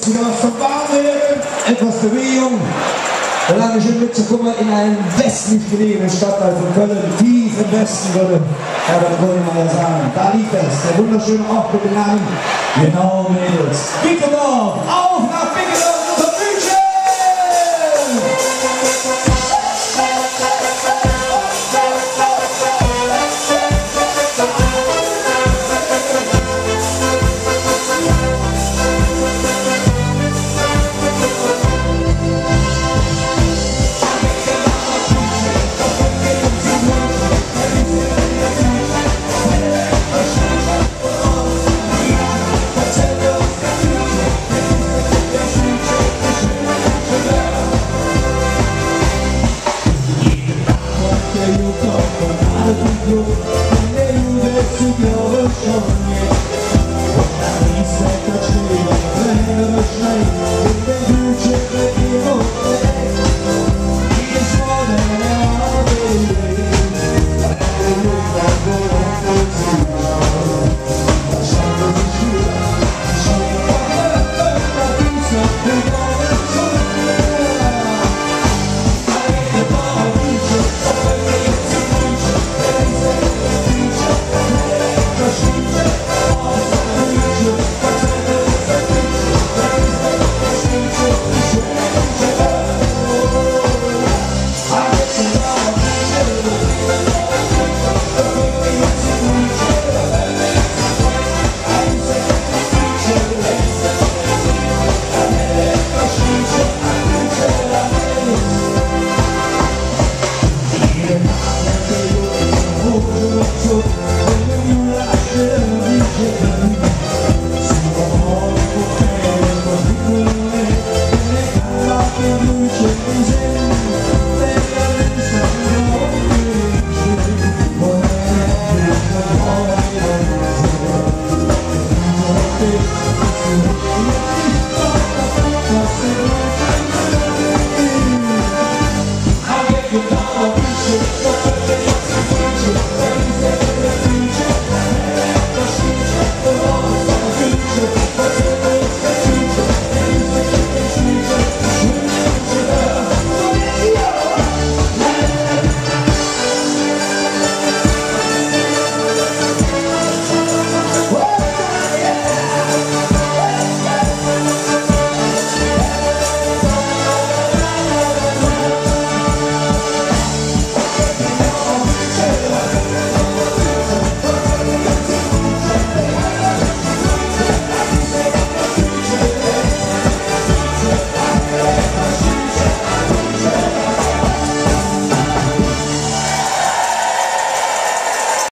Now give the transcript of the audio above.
wieder was zum Warmwerden, etwas Bewegung. Dankeschön mitzukommen in einen westlich gelegenen Stadtteil von Köln, tief im Westen, würde man ja sagen. Da liegt es, der wunderschöne Ort mit dem Namen, genau, Mädels. Wittendorf, auf!